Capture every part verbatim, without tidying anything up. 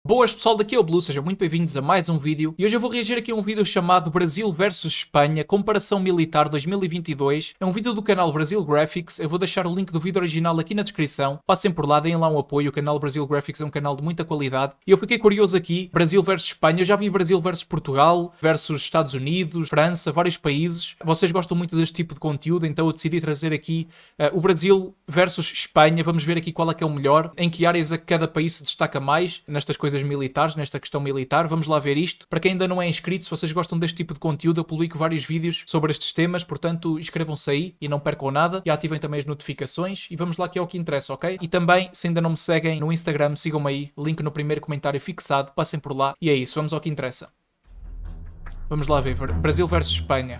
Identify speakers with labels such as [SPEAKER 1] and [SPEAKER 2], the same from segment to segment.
[SPEAKER 1] Boas pessoal, daqui é o Blue, sejam muito bem-vindos a mais um vídeo e hoje eu vou reagir aqui a um vídeo chamado Brasil versus Espanha, comparação militar dois mil e vinte e dois. É um vídeo do canal Brasil Graphics, eu vou deixar o link do vídeo original aqui na descrição, passem por lá, deem lá um apoio, o canal Brasil Graphics é um canal de muita qualidade. E eu fiquei curioso aqui, Brasil versus Espanha, eu já vi Brasil versus Portugal, versus Estados Unidos, França, vários países. Vocês gostam muito deste tipo de conteúdo, então eu decidi trazer aqui uh, o Brasil versus Espanha. Vamos ver aqui qual é que é o melhor, em que áreas a cada país se destaca mais nestas coisas militares, nesta questão militar. Vamos lá ver isto. Para quem ainda não é inscrito, se vocês gostam deste tipo de conteúdo, eu publico vários vídeos sobre estes temas, portanto inscrevam-se aí e não percam nada e ativem também as notificações e vamos lá que é o que interessa, ok? E também, se ainda não me seguem no Instagram, sigam-me aí, link no primeiro comentário fixado, passem por lá e é isso, vamos ao que interessa. Vamos lá ver, Brasil versus Espanha.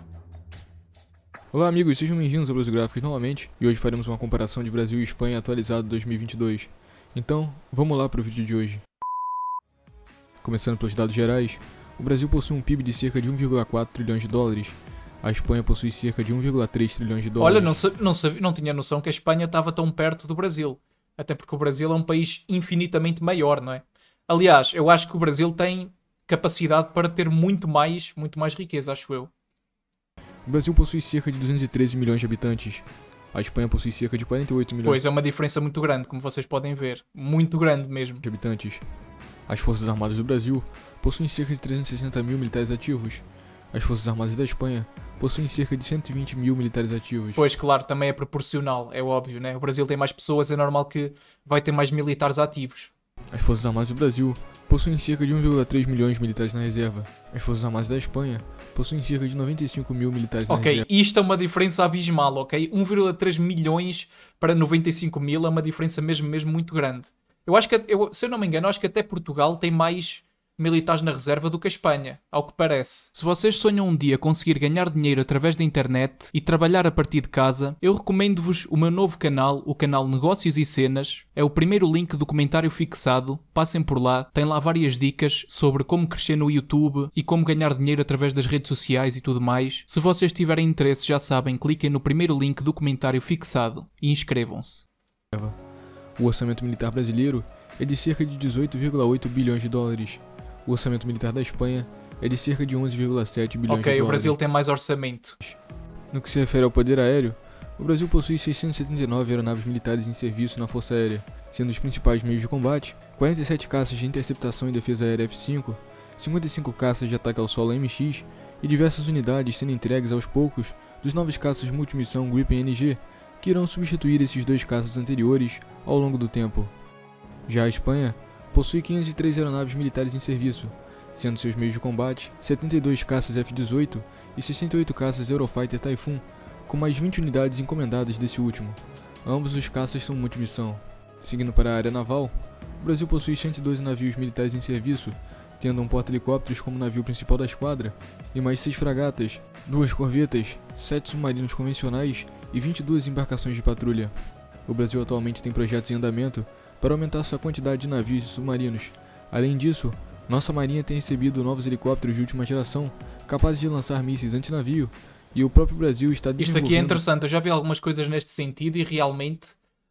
[SPEAKER 2] Olá amigos, sejam bem-vindos ao Brasil Graphics novamente e hoje faremos uma comparação de Brasil e Espanha atualizado dois mil e vinte e dois. Então, vamos lá para o vídeo de hoje. Começando pelos dados gerais, o Brasil possui um P I B de cerca de um vírgula quatro trilhões de dólares, a Espanha possui cerca de um vírgula três trilhões de dólares.
[SPEAKER 1] Olha, não, sa não, sabia, não tinha noção que a Espanha estava tão perto do Brasil, até porque o Brasil é um país infinitamente maior, não é? Aliás, eu acho que o Brasil tem capacidade para ter muito mais, muito mais riqueza, acho eu.
[SPEAKER 2] O Brasil possui cerca de duzentos e treze milhões de habitantes, a Espanha possui cerca de quarenta e oito milhões
[SPEAKER 1] Pois, é uma diferença muito grande, como vocês podem ver, muito grande mesmo.
[SPEAKER 2] de habitantes. As Forças Armadas do Brasil possuem cerca de trezentos e sessenta mil militares ativos. As Forças Armadas da Espanha possuem cerca de cento e vinte mil militares ativos.
[SPEAKER 1] Pois, claro, também é proporcional, é óbvio, né? O Brasil tem mais pessoas, é normal que vai ter mais militares ativos.
[SPEAKER 2] As Forças Armadas do Brasil possuem cerca de um vírgula três milhões de militares na reserva. As Forças Armadas da Espanha possuem cerca de noventa e cinco mil militares na
[SPEAKER 1] Ok,
[SPEAKER 2] reserva.
[SPEAKER 1] isto é uma diferença abismal, ok? um vírgula três milhões para noventa e cinco mil é uma diferença mesmo, mesmo muito grande. Eu acho que, eu, se eu não me engano, acho que até Portugal tem mais militares na reserva do que a Espanha, ao que parece. Se vocês sonham um dia conseguir ganhar dinheiro através da internet e trabalhar a partir de casa, eu recomendo-vos o meu novo canal, o canal Negócios e Cenas. É o primeiro link do comentário fixado, passem por lá, tem lá várias dicas sobre como crescer no YouTube e como ganhar dinheiro através das redes sociais e tudo mais. Se vocês tiverem interesse, já sabem, cliquem no primeiro link do comentário fixado e inscrevam-se.
[SPEAKER 2] O orçamento militar brasileiro é de cerca de dezoito vírgula oito bilhões de dólares. O orçamento militar da Espanha é de cerca de onze vírgula sete bilhões de
[SPEAKER 1] Ok,
[SPEAKER 2] dólares.
[SPEAKER 1] o Brasil tem mais orçamento.
[SPEAKER 2] No que se refere ao poder aéreo, o Brasil possui seiscentas e setenta e nove aeronaves militares em serviço na Força Aérea, sendo os principais meios de combate quarenta e sete caças de interceptação e defesa aérea F cinco, cinquenta e cinco caças de ataque ao solo M X e diversas unidades sendo entregues aos poucos dos novos caças multimissão Gripen N G, que irão substituir esses dois caças anteriores ao longo do tempo. Já a Espanha possui quinhentas e três aeronaves militares em serviço, sendo seus meios de combate setenta e dois caças F dezoito e sessenta e oito caças Eurofighter Typhoon, com mais vinte unidades encomendadas desse último. Ambos os caças são multimissão. Seguindo para a área naval, o Brasil possui cento e doze navios militares em serviço, tendo um porta-helicópteros como navio principal da esquadra, e mais seis fragatas, duas corvetas, sete submarinos convencionais e vinte e duas embarcações de patrulha. O Brasil atualmente tem projetos em andamento para aumentar sua quantidade de navios e submarinos. Além disso, nossa marinha tem recebido novos helicópteros de última geração, capazes de lançar mísseis antinavio, e o próprio Brasil está desenvolvendo...
[SPEAKER 1] Isto aqui é interessante, eu já vi algumas coisas neste sentido e realmente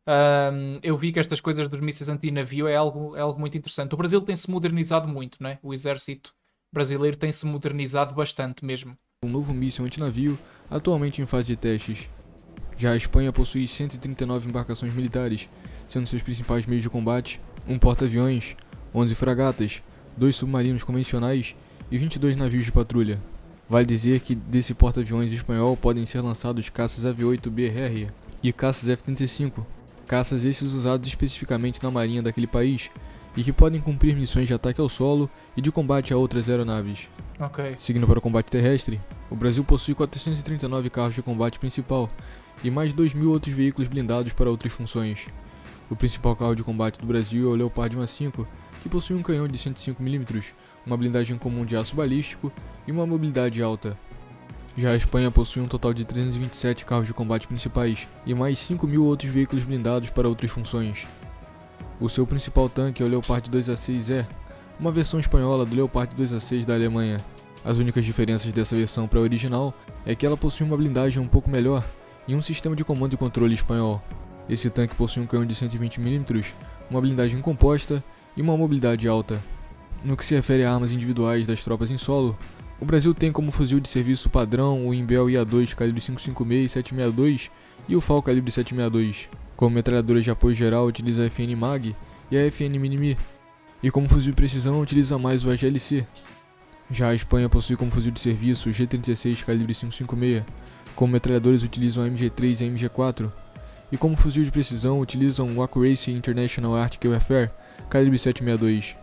[SPEAKER 1] hum, eu vi que estas coisas dos mísseis antinavio é algo, é algo muito interessante. O Brasil tem-se modernizado muito, não é? O exército brasileiro tem-se modernizado bastante mesmo.
[SPEAKER 2] Um novo míssil antinavio, atualmente em fase de testes. Já a Espanha possui cento e trinta e nove embarcações militares, sendo seus principais meios de combate um porta-aviões, onze fragatas, dois submarinos convencionais e vinte e dois navios de patrulha. Vale dizer que desse porta-aviões espanhol podem ser lançados caças A V oito B Harrier e caças F trinta e cinco, caças esses usados especificamente na marinha daquele país e que podem cumprir missões de ataque ao solo e de combate a outras aeronaves.
[SPEAKER 1] Ok.
[SPEAKER 2] Seguindo para o combate terrestre, o Brasil possui quatrocentos e trinta e nove carros de combate principal e mais dois mil outros veículos blindados para outras funções. O principal carro de combate do Brasil é o Leopard um A cinco, que possui um canhão de cento e cinco milímetros, uma blindagem comum de aço balístico e uma mobilidade alta. Já a Espanha possui um total de trezentos e vinte e sete carros de combate principais e mais cinco mil outros veículos blindados para outras funções. O seu principal tanque é o Leopard dois A seis E, uma versão espanhola do Leopard dois A seis da Alemanha. As únicas diferenças dessa versão para a original é que ela possui uma blindagem um pouco melhor e um sistema de comando e controle espanhol. Esse tanque possui um canhão de cento e vinte milímetros, uma blindagem composta e uma mobilidade alta. No que se refere a armas individuais das tropas em solo, o Brasil tem como fuzil de serviço padrão o Imbel I A dois calibre cinco cinco seis e sete sessenta e dois e o F A L calibre sete sessenta e dois. Como metralhadora de apoio geral utiliza a F N Mag e a F N Minimi, e como fuzil de precisão utiliza mais o A G L C. Já a Espanha possui como fuzil de serviço o G trinta e seis calibre cinco cinco seis, como metralhadores utilizam a M G três e a M G quatro, e como fuzil de precisão utilizam o Accuracy International Arctic Warfare calibre sete sessenta e dois.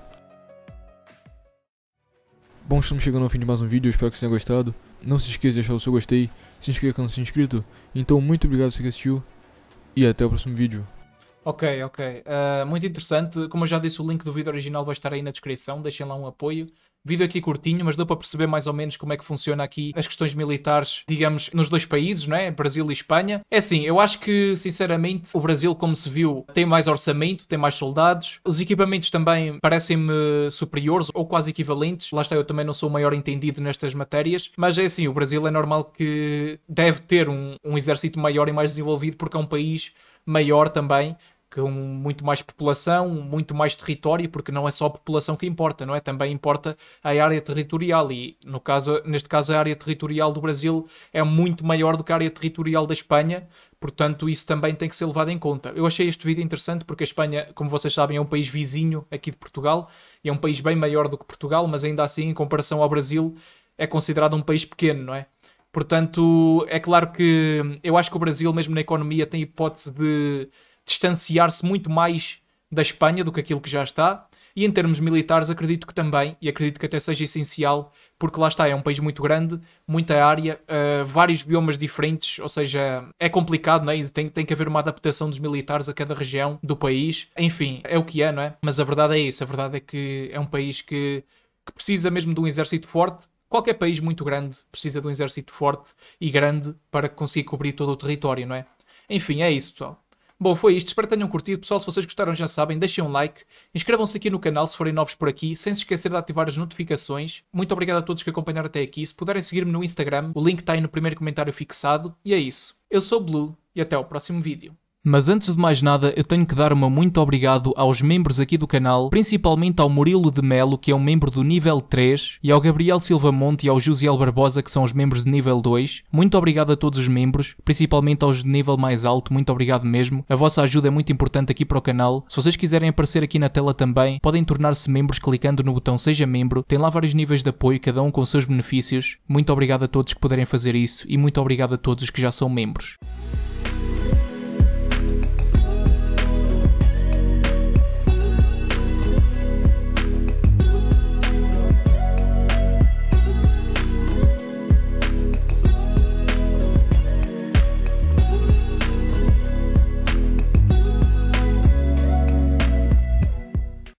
[SPEAKER 2] Bom, estamos chegando ao fim de mais um vídeo, eu espero que você tenha gostado. Não se esqueça de deixar o seu gostei, se inscreva caso não seja inscrito. Então, muito obrigado por você que assistiu e até o próximo vídeo.
[SPEAKER 1] Ok, ok. Uh, muito interessante. Como eu já disse, o link do vídeo original vai estar aí na descrição. Deixem lá um apoio. Vídeo aqui curtinho, mas deu para perceber mais ou menos como é que funciona aqui as questões militares, digamos, nos dois países, não é? Brasil e Espanha. É assim, eu acho que, sinceramente, o Brasil, como se viu, tem mais orçamento, tem mais soldados. Os equipamentos também parecem-me superiores ou quase equivalentes. Lá está, eu também não sou o maior entendido nestas matérias. Mas é assim, o Brasil é normal que deve ter um, um exército maior e mais desenvolvido porque é um país maior também, com muito mais população, muito mais território, porque não é só a população que importa, não é? Também importa a área territorial e, no caso, neste caso, a área territorial do Brasil é muito maior do que a área territorial da Espanha, portanto, isso também tem que ser levado em conta. Eu achei este vídeo interessante porque a Espanha, como vocês sabem, é um país vizinho aqui de Portugal e é um país bem maior do que Portugal, mas ainda assim, em comparação ao Brasil, é considerado um país pequeno, não é? Portanto, é claro que eu acho que o Brasil, mesmo na economia, tem hipótese de distanciar-se muito mais da Espanha do que aquilo que já está, e em termos militares acredito que também, e acredito que até seja essencial, porque lá está, é um país muito grande, muita área, uh, vários biomas diferentes, ou seja, é complicado, não é? Tem, tem que haver uma adaptação dos militares a cada região do país, enfim, é o que é, não é? Mas a verdade é isso, a verdade é que é um país que, que precisa mesmo de um exército forte. Qualquer país muito grande precisa de um exército forte e grande para conseguir cobrir todo o território, não é? Enfim, é isso, pessoal. Bom, foi isto. Espero que tenham curtido. Pessoal, se vocês gostaram já sabem, deixem um like. Inscrevam-se aqui no canal se forem novos por aqui, sem se esquecer de ativar as notificações. Muito obrigado a todos que acompanharam até aqui. Se puderem seguir-me no Instagram, o link está aí no primeiro comentário fixado. E é isso. Eu sou o Blue e até ao próximo vídeo. Mas antes de mais nada, eu tenho que dar uma muito obrigado aos membros aqui do canal, principalmente ao Murilo de Melo, que é um membro do nível três, e ao Gabriel Silva Monte e ao Josiel Barbosa, que são os membros de nível dois. Muito obrigado a todos os membros, principalmente aos de nível mais alto, muito obrigado mesmo. A vossa ajuda é muito importante aqui para o canal. Se vocês quiserem aparecer aqui na tela também, podem tornar-se membros clicando no botão Seja Membro. Tem lá vários níveis de apoio, cada um com seus benefícios. Muito obrigado a todos que puderem fazer isso e muito obrigado a todos os que já são membros.